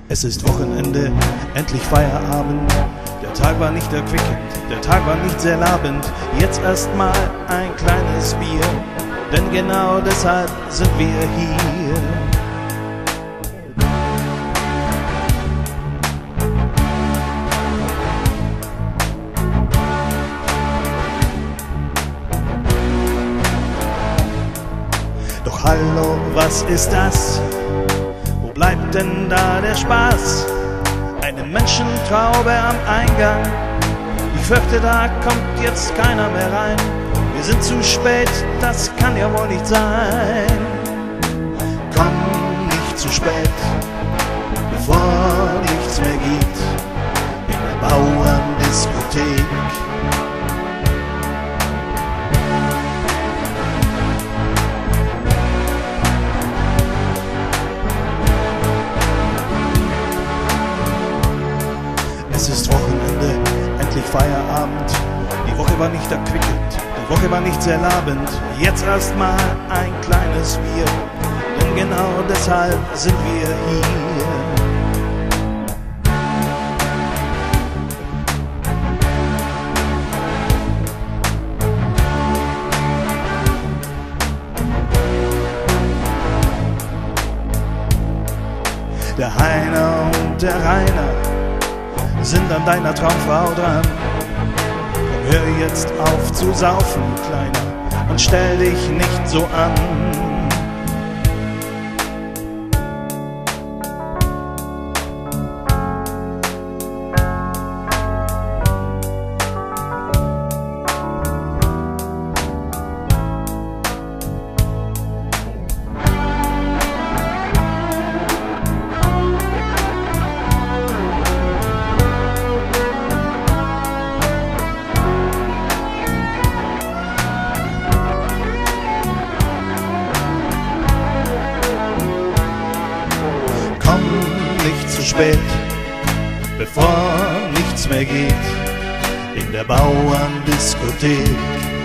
Es ist Wochenende, endlich Feierabend. Der Tag war nicht erquickend, der Tag war nicht sehr labend. Jetzt erstmal ein kleines Bier, denn genau deshalb sind wir hier. Doch hallo, was ist das? Wo bleibt denn da der Spaß? Eine Menschentraube am Eingang. Ich fürchte, da kommt jetzt keiner mehr rein. Wir sind zu spät, das kann ja wohl nicht sein. Komm nicht zu spät, bevor nichts mehr gibt in der Bauerndiskothek. Es ist Wochenende, endlich Feierabend. Die Woche war nicht erquickend, die Woche war nicht sehr labend. Jetzt erstmal ein kleines Bier, denn genau deshalb sind wir hier. Der Heiner und der Rainer sind an deiner Traumfrau dran. Komm, hör jetzt auf zu saufen, Kleiner, und stell dich nicht so an. Nicht zu spät, bevor nichts mehr geht in der Bauerndiskothek.